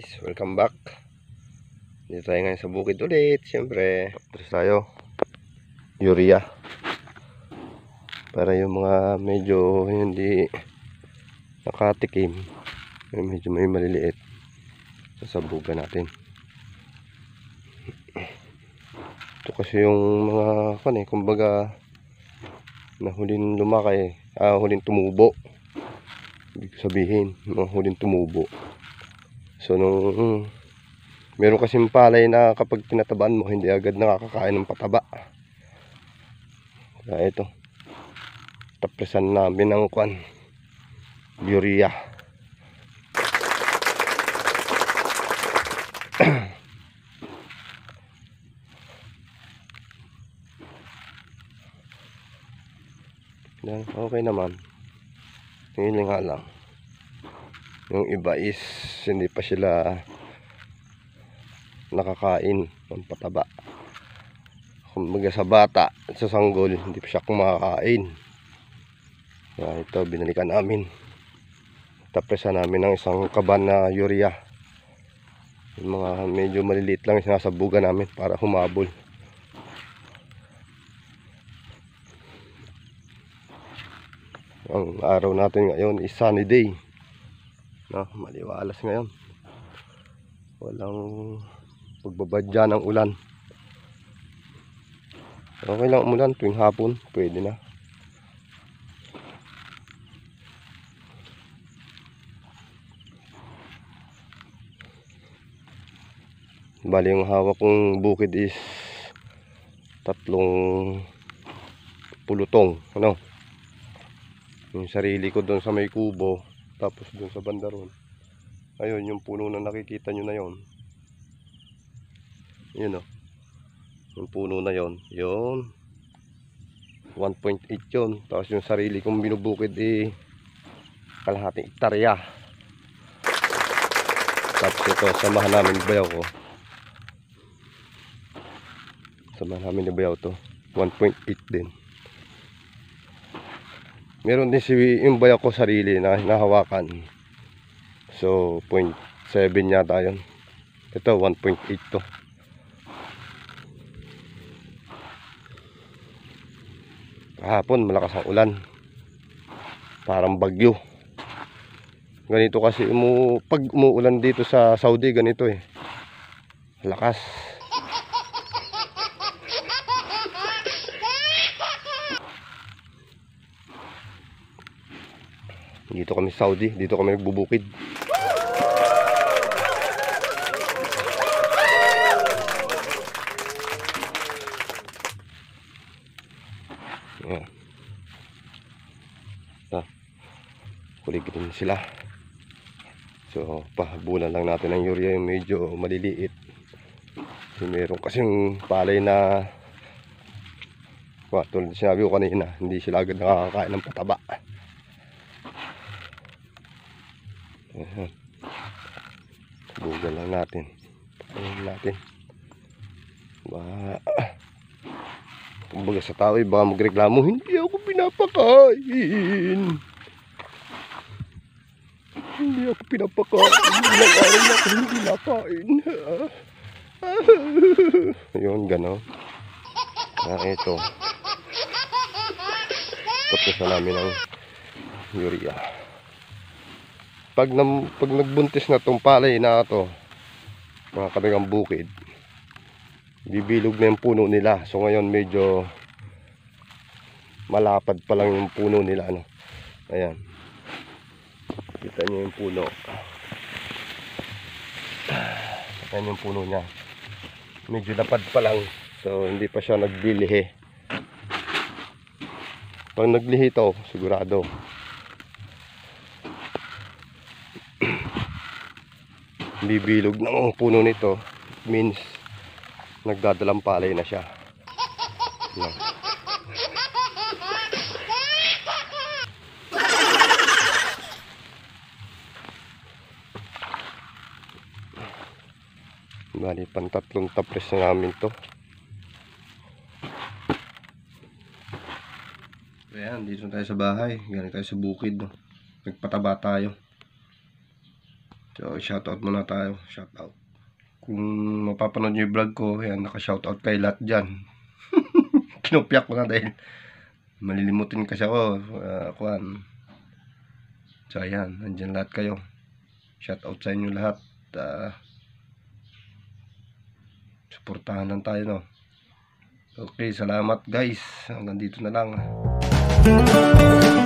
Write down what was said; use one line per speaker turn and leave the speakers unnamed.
guys, welcome back. Dito tayo ngayon sa bukid ulit. Siyempre, tapos tayo urea para yung mga medyo hindi nakatikim, medyo may maliliit, sasabugan natin. Ito kasi yung mga kumbaga nahuling lumaki, huling tumubo. Ibig sabihin, mga huling tumubo. So nung meron kasing palay na kapag tinatabaan mo, hindi agad nakakakain ng pataba. Kaya ito, tapresan namin ng urea. Okay naman. Ngayon nga lang, yung iba is hindi pa sila nakakain ng pataba. Kumbaga sa bata at sa sanggol, hindi pa siya kumakain. Kaya ito, binalikan namin. Tapresan namin ng isang kaban na urea. Yung mga medyo maliliit lang sinasabugan namin para humabol. Ang araw natin ngayon is sunny day. Maliwalas ngayon. Walang pagbabadya ng ulan. Okay lang umulan tuwing hapon, pwede na. Bali yung hawak kong bukid is 3 pulutong, yung sarili ko doon sa may kubo, tapos doon sa banda ron, ayun yung puno na nakikita nyo na yon, yun yung puno na yon, 1.8 yun. Tapos yung sarili kong binubukid kalahating hektarya. Tapos ito, samahan namin bayaw ko, samahan namin ni bayaw to, 1.8 din. Meron din yung bayaw ko sarili na hinahawakan, so 0.7 yata yun. Ito 1.8 to. Kahapon malakas ang ulan, parang bagyo. Ganito kasi pag umuulan dito sa Saudi, ganito lakas. Dito kami sa Saudi, dito kami nagbubukid. Kuligin sila. So pahabulan lang natin ang urea yung medyo maliliit. So, meron kasing palay na tulad sinabi ko kanina, hindi sila agad nakakakain ng pataba. Bugal lang natin. Kumbaga sa tao baka magreklamo, hindi ako pinapakain. Hindi ako pinapakain. Ilang araw na ako hindi nakain. Yun, gano'n. Ito. Tapos na namin ang urea. Pag nagbuntis na itong palay na ito, mga kanilang bukid, bibilog na yung puno nila. So ngayon medyo malapad pa lang yung puno nila. Ayan. Kita nyo yung puno. Ayan yung puno niya. Medyo lapad pa lang. So hindi pa siya naglilihi. Pag naglihi ito, sigurado bibilog ng puno nito, means nagdadalang palay na siya. Bali, pantatlong tapres na namin to. Ayan, dito tayo sa bahay. Galing tayo sa bukid. Nagpataba tayo. So, shoutout muna tayo. Shoutout. Kung mapapanood nyo yung vlog ko, yan, naka-shoutout kay lahat dyan. Kinupyak ko na dahil malilimutin kasi ako. Kuhan. So, ayan. Nandyan lahat kayo. Shoutout sa inyo lahat. Suportahan lang tayo, no? Okay, salamat guys. Hanggang dito na lang.